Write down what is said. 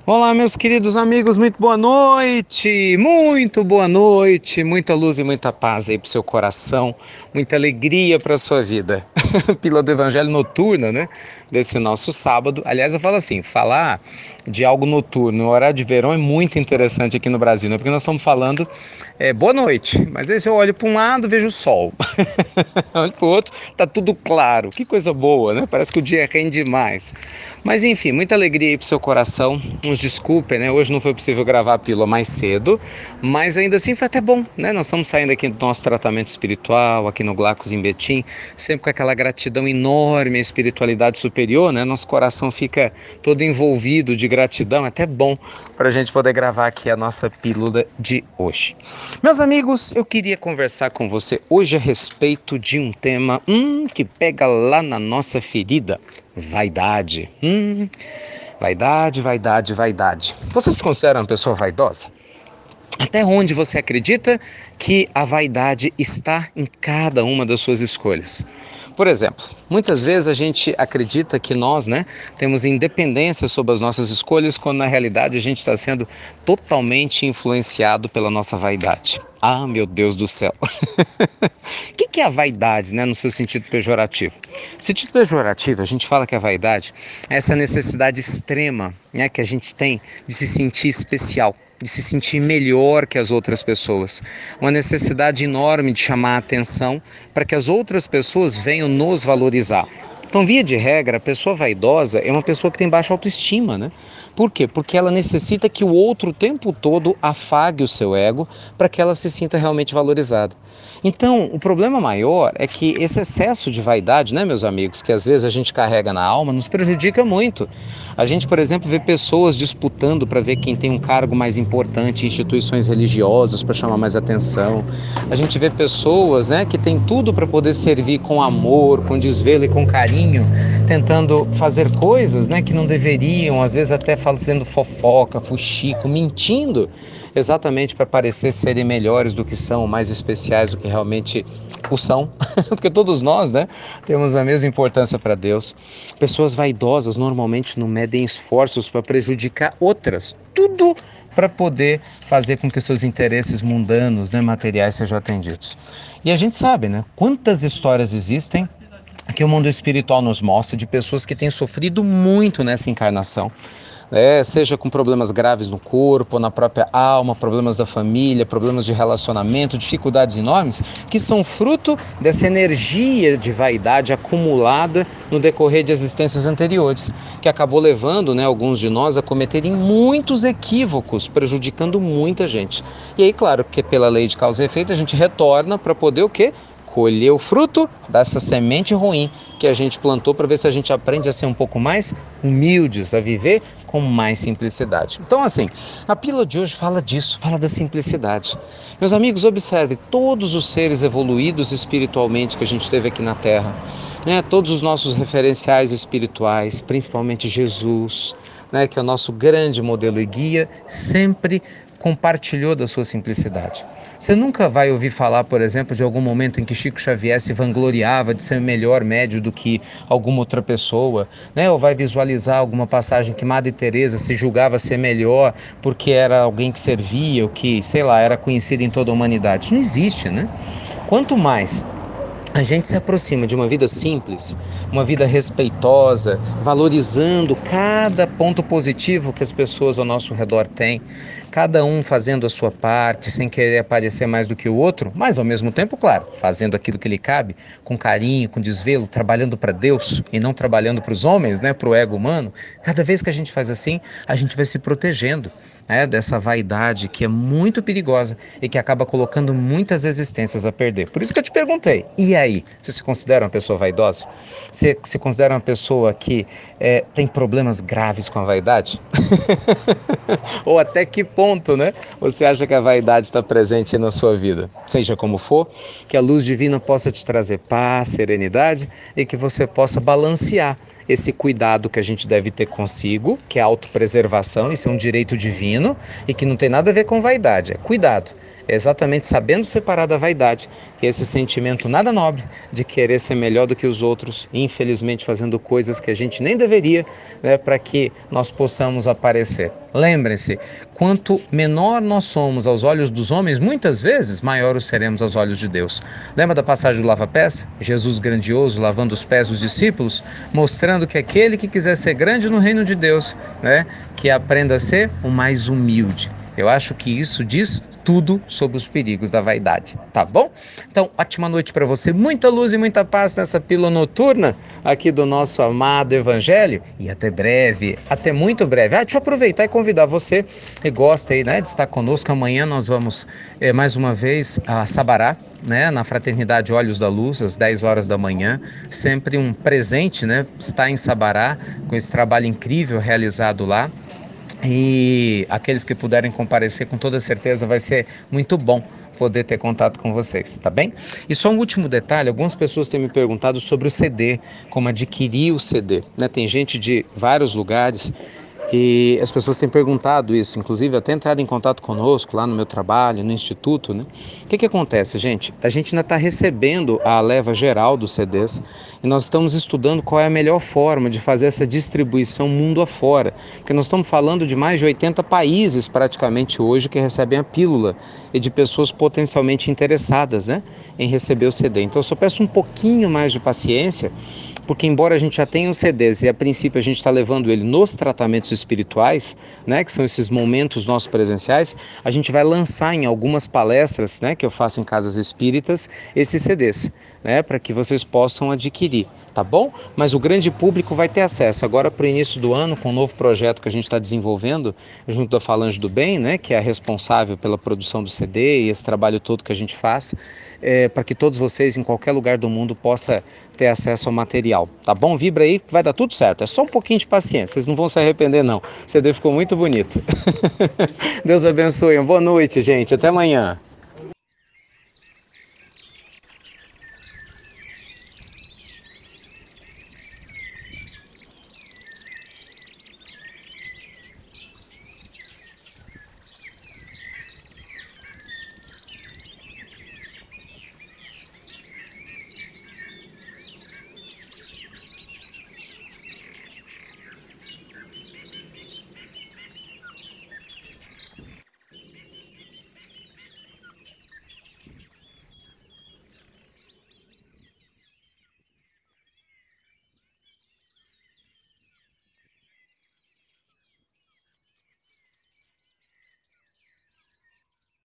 Olá, meus queridos amigos, boa noite, muita luz e muita paz aí pro seu coração, muita alegria para sua vida. Pílula do Evangelho noturna, né? Desse nosso sábado. Aliás, eu falo assim, falar de algo noturno no horário de verão é muito interessante aqui no Brasil, né? Porque nós estamos falando boa noite, mas aí se eu olho para um lado, vejo o sol. Olho para o outro, tá tudo claro. Que coisa boa, né? Parece que o dia rende demais. Mas enfim, muita alegria aí pro seu coração. Nos desculpem, né? Hoje não foi possível gravar a pílula mais cedo, mas ainda assim foi até bom, né? Nós estamos saindo aqui do nosso tratamento espiritual, aqui no Glacos em Betim, sempre com aquela gratidão enorme à espiritualidade superior, né? Nosso coração fica todo envolvido de gratidão, é até bom para a gente poder gravar aqui a nossa pílula de hoje. Meus amigos, eu queria conversar com você hoje a respeito de um tema que pega lá na nossa ferida. Vaidade. Vaidade. Você se considera uma pessoa vaidosa? Até onde você acredita que a vaidade está em cada uma das suas escolhas? Por exemplo, muitas vezes a gente acredita que nós, né, temos independência sobre as nossas escolhas, quando na realidade a gente está sendo totalmente influenciado pela nossa vaidade. Ah, meu Deus do céu! O que é a vaidade, né, no seu sentido pejorativo? No sentido pejorativo, a gente fala que a vaidade é essa necessidade extrema, né, que a gente tem de se sentir especial, de se sentir melhor que as outras pessoas. Uma necessidade enorme de chamar a atenção para que as outras pessoas venham nos valorizar. Então, via de regra, a pessoa vaidosa é uma pessoa que tem baixa autoestima, né? Por quê? Porque ela necessita que o outro o tempo todo afague o seu ego para que ela se sinta realmente valorizada. Então, o problema maior é que esse excesso de vaidade, né, meus amigos, que às vezes a gente carrega na alma, nos prejudica muito. A gente, por exemplo, vê pessoas disputando para ver quem tem um cargo mais importante em instituições religiosas para chamar mais atenção. A gente vê pessoas, né, que têm tudo para poder servir com amor, com desvelo e com carinho, tentando fazer coisas, né, que não deveriam, às vezes até fazendo fofoca, fuxico, mentindo, exatamente para parecer serem melhores do que são, mais especiais do que realmente o são, porque todos nós, né, temos a mesma importância para Deus. Pessoas vaidosas normalmente não medem esforços para prejudicar outras, tudo para poder fazer com que os seus interesses mundanos, né, materiais sejam atendidos. E a gente sabe, né, quantas histórias existem que o mundo espiritual nos mostra de pessoas que têm sofrido muito nessa encarnação. Seja com problemas graves no corpo, na própria alma, problemas da família, problemas de relacionamento, dificuldades enormes, que são fruto dessa energia de vaidade acumulada no decorrer de existências anteriores, que acabou levando, né, alguns de nós a cometerem muitos equívocos, prejudicando muita gente. E aí, claro, que pela lei de causa e efeito a gente retorna para poder o quê? Colher o fruto dessa semente ruim que a gente plantou, para ver se a gente aprende a ser um pouco mais humildes, a viver com mais simplicidade. Então, assim, a pílula de hoje fala disso, fala da simplicidade. Meus amigos, observe todos os seres evoluídos espiritualmente que a gente teve aqui na Terra, né? Todos os nossos referenciais espirituais, principalmente Jesus, né, que é o nosso grande modelo e guia, sempre compartilhou da sua simplicidade. Você nunca vai ouvir falar, por exemplo, de algum momento em que Chico Xavier se vangloriava de ser melhor médio do que alguma outra pessoa, né? Ou vai visualizar alguma passagem que Madre Teresa se julgava ser melhor porque era alguém que servia, ou que, sei lá, era conhecido em toda a humanidade. Isso não existe, né? Quanto mais a gente se aproxima de uma vida simples, uma vida respeitosa, valorizando cada ponto positivo que as pessoas ao nosso redor têm, cada um fazendo a sua parte, sem querer aparecer mais do que o outro, mas ao mesmo tempo, claro, fazendo aquilo que lhe cabe, com carinho, com desvelo, trabalhando para Deus e não trabalhando para os homens, né, para o ego humano. Cada vez que a gente faz assim, a gente vai se protegendo, né, dessa vaidade que é muito perigosa e que acaba colocando muitas existências a perder. Por isso que eu te perguntei, e aí, você se considera uma pessoa vaidosa? Você se considera uma pessoa que tem problemas graves com a vaidade? Ou até que ponto, né, você acha que a vaidade está presente na sua vida? Seja como for, que a luz divina possa te trazer paz, serenidade e que você possa balancear esse cuidado que a gente deve ter consigo, que é a autopreservação, isso é um direito divino, genuíno e que não tem nada a ver com vaidade. É cuidado. É exatamente sabendo separar da vaidade, que é esse sentimento nada nobre de querer ser melhor do que os outros, e infelizmente fazendo coisas que a gente nem deveria, né, para que nós possamos aparecer. Lembrem-se, quanto menor nós somos aos olhos dos homens, muitas vezes maior os seremos aos olhos de Deus. Lembra da passagem do lava-pés? Jesus grandioso lavando os pés dos discípulos, mostrando que aquele que quiser ser grande no reino de Deus, né, que aprenda a ser o mais humilde. Eu acho que isso diz tudo sobre os perigos da vaidade, tá bom? Então, ótima noite para você, muita luz e muita paz nessa pílula noturna aqui do nosso amado Evangelho, e até breve, até muito breve. Deixa eu aproveitar e convidar você que gosta aí, né, de estar conosco. Amanhã nós vamos mais uma vez a Sabará, né, na Fraternidade Olhos da Luz, às 10 horas da manhã, sempre um presente, né, estar em Sabará, com esse trabalho incrível realizado lá. E aqueles que puderem comparecer, com toda certeza vai ser muito bom poder ter contato com vocês, tá bem? E só um último detalhe, algumas pessoas têm me perguntado sobre o CD, como adquirir o CD, né? Tem gente de vários lugares e as pessoas têm perguntado isso, inclusive até entrado em contato conosco lá no meu trabalho, no instituto, né? O que acontece, gente? A gente ainda está recebendo a leva geral dos CDs e nós estamos estudando qual é a melhor forma de fazer essa distribuição mundo afora, porque nós estamos falando de mais de 80 países praticamente hoje que recebem a pílula e de pessoas potencialmente interessadas, né, em receber o CD. Então eu só peço um pouquinho mais de paciência, porque embora a gente já tenha os CDs e a princípio a gente está levando ele nos tratamentos espirituais, né, que são esses momentos nossos presenciais, a gente vai lançar em algumas palestras, né, que eu faço em casas espíritas, esses CDs, né, para que vocês possam adquirir, tá bom? Mas o grande público vai ter acesso agora para o início do ano com um novo projeto que a gente está desenvolvendo junto da Falange do Bem, né, que é a responsável pela produção do CD e esse trabalho todo que a gente faz, para que todos vocês em qualquer lugar do mundo possam ter acesso ao material, tá bom? Vibra aí que vai dar tudo certo, é só um pouquinho de paciência, vocês não vão se arrepender não, o CD ficou muito bonito. Deus abençoe, uma boa noite, gente, até amanhã.